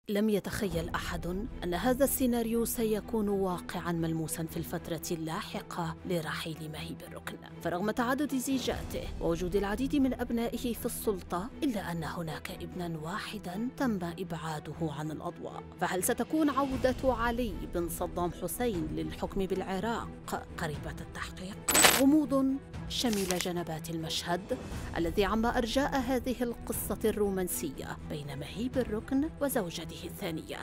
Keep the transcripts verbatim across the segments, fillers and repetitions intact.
لم يتخيل أحد أن هذا السيناريو سيكون واقعاً ملموساً في الفترة اللاحقة لرحيل مهيب الركن. فرغم تعدد زيجاته ووجود العديد من أبنائه في السلطة، إلا أن هناك ابناً واحداً تم إبعاده عن الأضواء. فهل ستكون عودة علي بن صدام حسين للحكم بالعراق قريبة التحقيق؟ غموض شمل جنبات المشهد الذي عم أرجاء هذه القصة الرومانسية بين مهيب الركن وزوجته الثانية،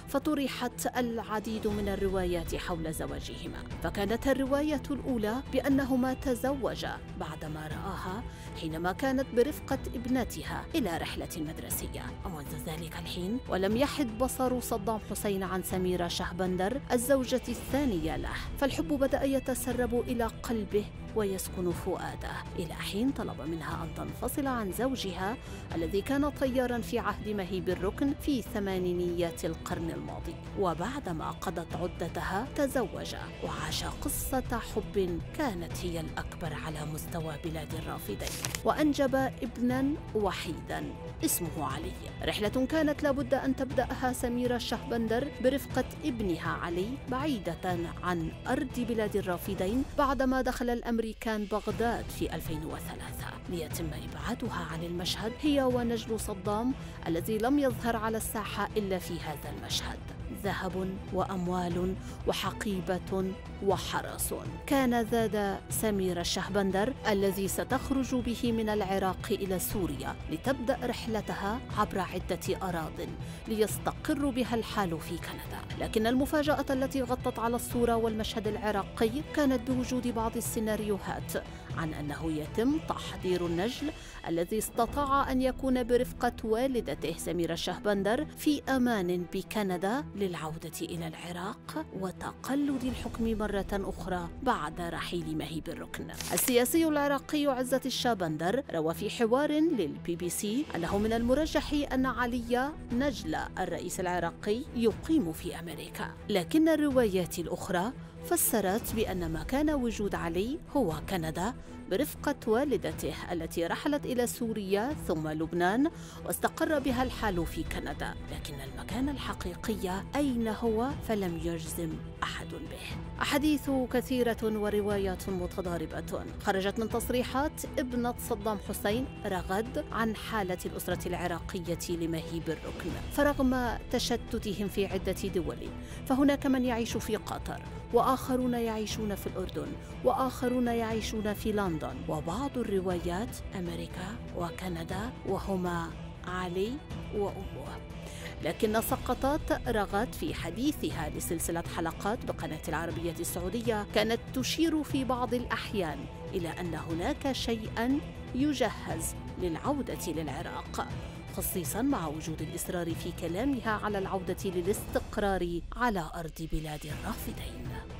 فطرحت العديد من الروايات حول زواجهما. فكانت الرواية الأولى بأنهما تزوجا بعدما رآها حينما كانت برفقة ابنتها إلى رحلة مدرسية. ومنذ ذلك الحين ولم يحد بصر صدام حسين عن سميرة شهبندر الزوجة الثانية له، فالحب بدأ يتسرب إلى قلبه ويسكن فؤاده، إلى حين طلب منها أن تنفصل عن زوجها الذي كان طياراً في عهد مهيب الركن في ثمانينيات القرن الماضي. وبعدما قضت عدتها تزوجا وعاشا قصة حب كانت هي الأكبر على مستوى بلاد الرافدين، وأنجب ابناً وحيداً اسمه علي. رحلة كانت لابد أن تبدأها سميرة شهبندر برفقة ابنها علي بعيدة عن أرض بلاد الرافدين بعدما دخل الأمريكان بغداد في ألفين وثلاثة، ليتم إبعادها عن المشهد هي ونجل صدام الذي لم يظهر على الساحة إلا في هذا المشهد. ذهب وأموال وحقيبة وحرس كان ذاد سميرة شهبندر الذي ستخرج به من العراق إلى سوريا لتبدأ رحلتها عبر عدة أراضٍ ليستقر بها الحال في كندا. لكن المفاجأة التي غطت على الصورة والمشهد العراقي كانت بوجود بعض السيناريوهات عن أنه يتم تحضير النجل الذي استطاع أن يكون برفقة والدته سميرة شهبندر في أمان بكندا للعودة إلى العراق وتقلد الحكم مرة أخرى بعد رحيل مهيب الركن. السياسي العراقي عزت الشابندر روى في حوار للبي بي سي أنه من المرجح أن علي نجل الرئيس العراقي يقيم في أمريكا، لكن الروايات الأخرى فسرت بأن مكان وجود علي هو كندا برفقة والدته التي رحلت إلى سوريا ثم لبنان واستقر بها الحال في كندا، لكن المكان الحقيقي أين هو فلم يجزم أحد به. أحاديث كثيرة وروايات متضاربة خرجت من تصريحات ابنة صدام حسين رغد عن حالة الأسرة العراقية لمهيب الركن. فرغم تشتتهم في عدة دول، فهناك من يعيش في قطر، وآخرون يعيشون في الأردن، وآخرون يعيشون في لندن، وبعض الروايات أمريكا وكندا وهما علي وأمه. لكن سقطت رغد في حديثها لسلسلة حلقات بقناة العربية السعودية كانت تشير في بعض الأحيان إلى أن هناك شيئاً يجهز للعودة للعراق، خصيصاً مع وجود الإصرار في كلامها على العودة للاستقرار على أرض بلاد الرافدين.